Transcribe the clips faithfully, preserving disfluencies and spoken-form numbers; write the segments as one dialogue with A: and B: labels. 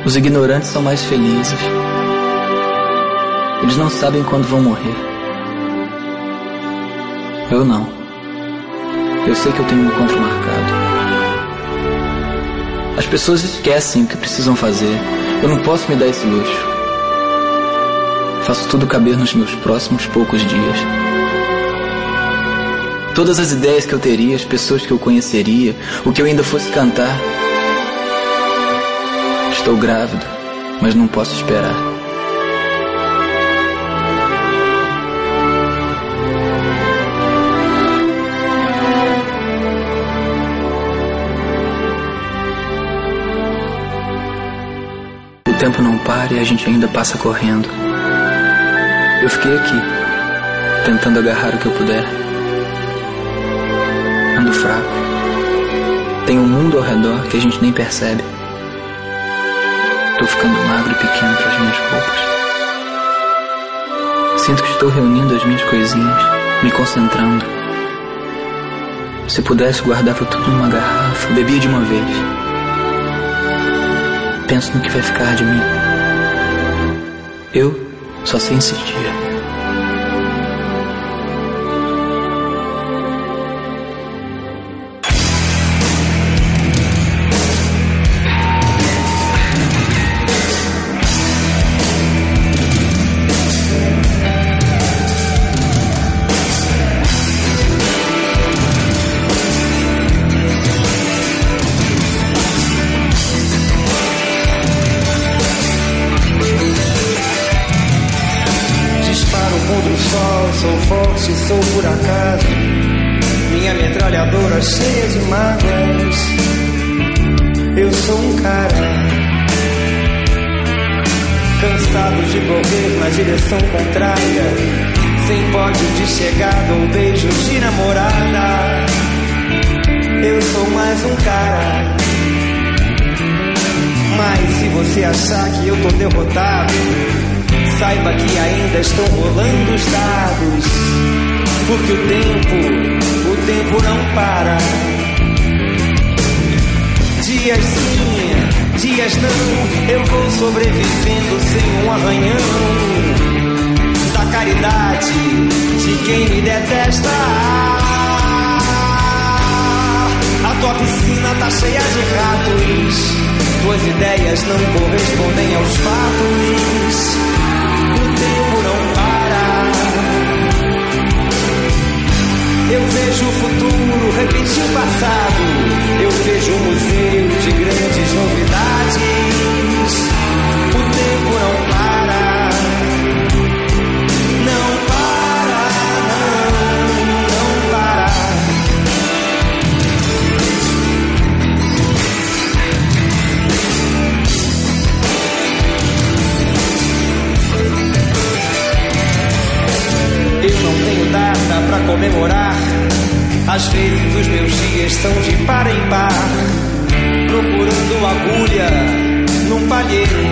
A: Os ignorantes são mais felizes. Eles não sabem quando vão morrer. Eu não. Eu sei que eu tenho um encontro marcado. As pessoas esquecem o que precisam fazer. Eu não posso me dar esse luxo. Faço tudo caber nos meus próximos poucos dias. Todas as ideias que eu teria, as pessoas que eu conheceria, o que eu ainda fosse cantar. Estou grávido, mas não posso esperar. O tempo não para e a gente ainda passa correndo. Eu fiquei aqui, tentando agarrar o que eu puder. Ando fraco. Tem um mundo ao redor que a gente nem percebe. Tô ficando magro e pequeno para as minhas roupas. Sinto que estou reunindo as minhas coisinhas, me concentrando. Se pudesse, guardava tudo numa garrafa, bebia de uma vez. Penso no que vai ficar de mim. Eu só sei insistir.
B: Sou forte, sou por acaso. Minha metralhadora cheia de mágoas. Eu sou um cara cansado de correr na direção contrária, sem pódio de chegada ou beijo de namorada. Eu sou mais um cara. Mas se você achar que eu tô derrotado, saiba que ainda estão rolando os dados, porque o tempo, o tempo não para. Dias sim, dias não, eu vou sobrevivendo sem um arranhão da caridade de quem me detesta. A tua piscina tá cheia de ratos, tuas ideias não correspondem aos fatos. O tempo não para. Eu vejo o futuro repetir o passado. Eu vejo um museu de grandes novidades. O tempo não para. Não para, não, não para. Eu não tenho data pra comemorar. Às vezes os meus dias são de par em par, procurando agulha num palheiro.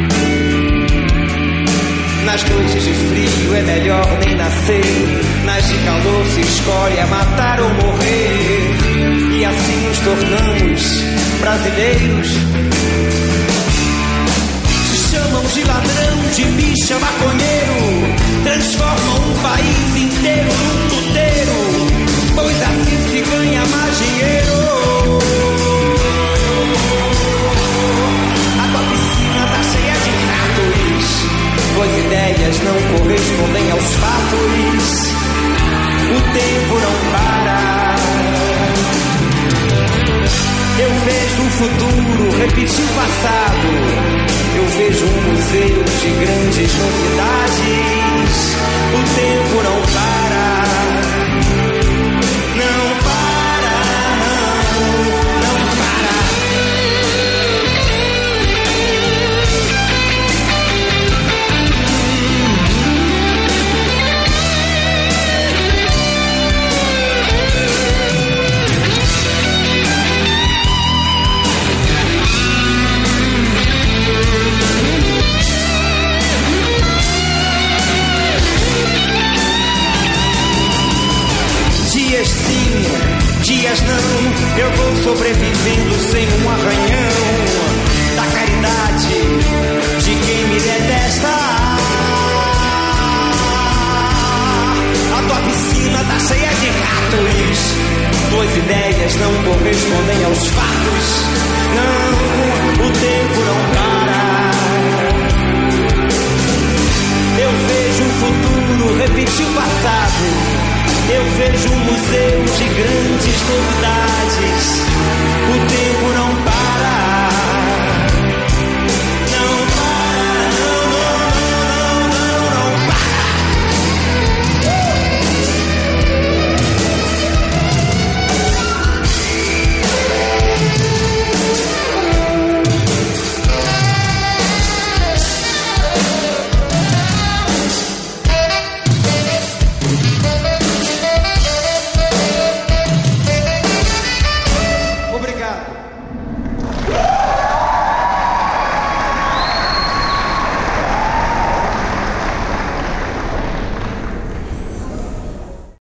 B: Nas noites de frio é melhor nem nascer. Nas de calor se escolhe a matar ou morrer. E assim nos tornamos brasileiros. Se chamam de ladrão, de bicha, maconheiro. Transformam um país inteiro num puteiro, pois assim se ganha mais dinheiro. A tua piscina tá cheia de ratos, tuas ideias não correspondem aos fatos. O tempo não para. Eu vejo o futuro repetir o passado. Eu vejo um museu de grandes novidades. O tempo não para.